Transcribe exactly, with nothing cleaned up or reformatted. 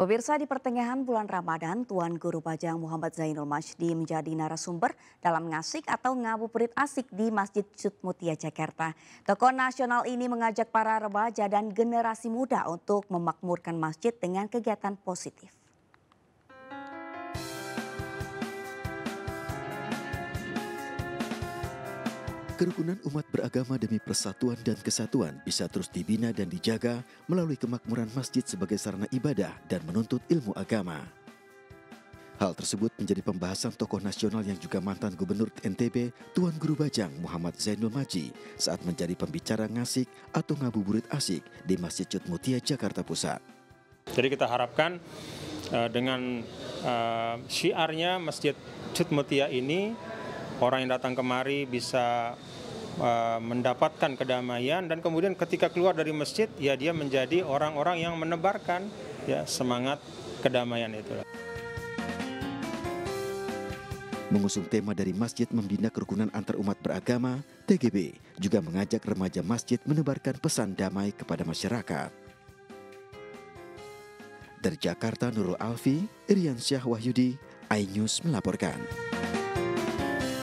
Pemirsa, di pertengahan bulan Ramadan, Tuan Guru Bajang Muhammad Zainul Majdi menjadi narasumber dalam ngasik atau ngabuburit asik di Masjid Cud Mutia, Jakarta. Tokoh nasional ini mengajak para remaja dan generasi muda untuk memakmurkan masjid dengan kegiatan positif. Kerukunan umat beragama demi persatuan dan kesatuan bisa terus dibina dan dijaga melalui kemakmuran masjid sebagai sarana ibadah dan menuntut ilmu agama. Hal tersebut menjadi pembahasan tokoh nasional yang juga mantan Gubernur N T B, Tuan Guru Bajang Muhammad Zainul Majdi saat menjadi pembicara ngasik atau ngabuburit asik di Masjid Cud Mutia, Jakarta Pusat. Jadi kita harapkan uh, dengan uh, syiarnya Masjid Cud Mutia ini, orang yang datang kemari bisa uh, mendapatkan kedamaian, dan kemudian ketika keluar dari masjid, ya dia menjadi orang-orang yang menebarkan ya semangat kedamaian itu. Mengusung tema dari masjid membina kerukunan antar umat beragama, T G B juga mengajak remaja masjid menebarkan pesan damai kepada masyarakat. Dari Jakarta, Nurul Alfi, Irian Syah Wahyudi, iNews melaporkan.